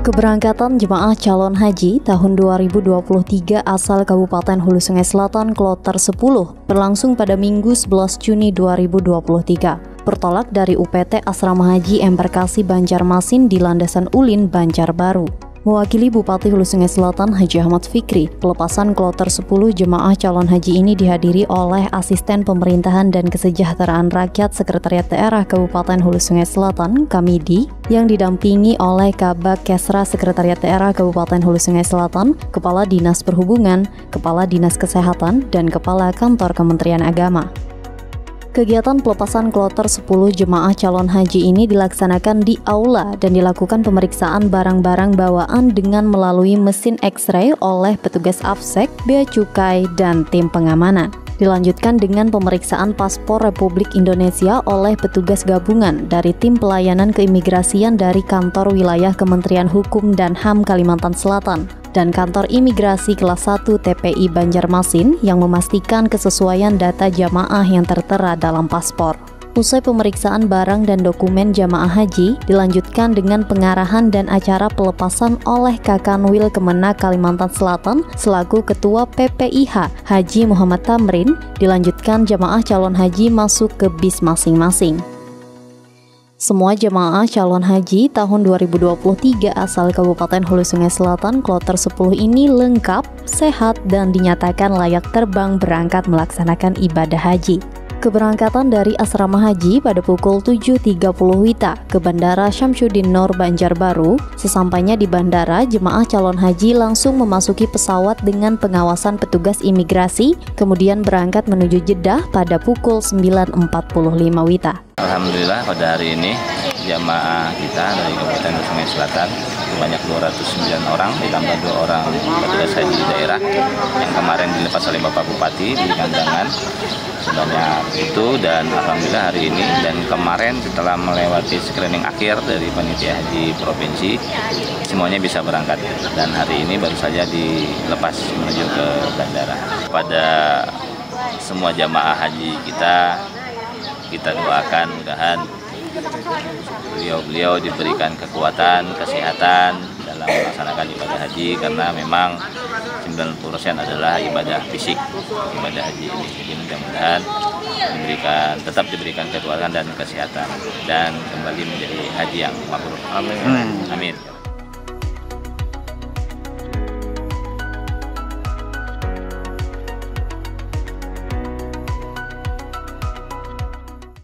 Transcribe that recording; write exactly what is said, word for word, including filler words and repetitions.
Keberangkatan jemaah calon haji tahun dua ribu dua puluh tiga asal Kabupaten Hulu Sungai Selatan Kloter sepuluh berlangsung pada Minggu sebelas Juni dua ribu dua puluh tiga. Bertolak dari U P T Asrama Haji Embarkasi Banjarmasin di Landasan Ulin, Banjarbaru. Mewakili Bupati Hulu Sungai Selatan Haji Ahmad Fikri, pelepasan Kloter sepuluh jemaah calon haji ini dihadiri oleh Asisten Pemerintahan dan Kesejahteraan Rakyat Sekretariat Daerah Kabupaten Hulu Sungai Selatan Kamidi, yang didampingi oleh Kabak Kesra Sekretariat Daerah Kabupaten Hulu Sungai Selatan, Kepala Dinas Perhubungan, Kepala Dinas Kesehatan, dan Kepala Kantor Kementerian Agama. Kegiatan pelepasan Kloter sepuluh jemaah calon haji ini dilaksanakan di aula dan dilakukan pemeriksaan barang-barang bawaan dengan melalui mesin X-ray oleh petugas Afsek, Bea Cukai, dan tim pengamanan. Dilanjutkan dengan pemeriksaan paspor Republik Indonesia oleh petugas gabungan dari tim pelayanan keimigrasian dari Kantor Wilayah Kementerian Hukum dan H A M Kalimantan Selatan dan Kantor Imigrasi Kelas satu T P I Banjarmasin yang memastikan kesesuaian data jamaah yang tertera dalam paspor. Usai pemeriksaan barang dan dokumen jamaah haji, dilanjutkan dengan pengarahan dan acara pelepasan oleh Kakanwil Kemenak Kalimantan Selatan selaku Ketua P P I H Haji Muhammad Tamrin. Dilanjutkan jamaah calon haji masuk ke bis masing-masing. Semua jemaah calon haji tahun dua ribu dua puluh tiga asal Kabupaten Hulu Sungai Selatan Kloter sepuluh ini lengkap, sehat, dan dinyatakan layak terbang berangkat melaksanakan ibadah haji. Keberangkatan dari Asrama Haji pada pukul tujuh tiga puluh W I B ke Bandara Syamsuddin Nor Banjarbaru. Sesampainya di bandara, jemaah calon haji langsung memasuki pesawat dengan pengawasan petugas imigrasi, kemudian berangkat menuju Jeddah pada pukul sembilan empat puluh lima W I B. Alhamdulillah pada hari ini jamaah kita dari Kabupaten Hulu Sungai Selatan sebanyak dua ratus sembilan orang, ditambah dua orang petugas haji di daerah yang kemarin dilepas oleh Bapak Bupati di Kandangan sebanyak itu. Dan alhamdulillah hari ini dan kemarin setelah melewati screening akhir dari panitia haji provinsi, semuanya bisa berangkat dan hari ini baru saja dilepas menuju ke bandara. Pada semua jamaah haji kita, kita doakan mudahan beliau-beliau diberikan kekuatan, kesehatan dalam melaksanakan ibadah haji, karena memang sembilan puluh persen adalah ibadah fisik, ibadah haji ini. Jadi mudah-mudahan diberikan, tetap diberikan kekuatan dan kesehatan dan kembali menjadi haji yang mabrur. Amin. Amin.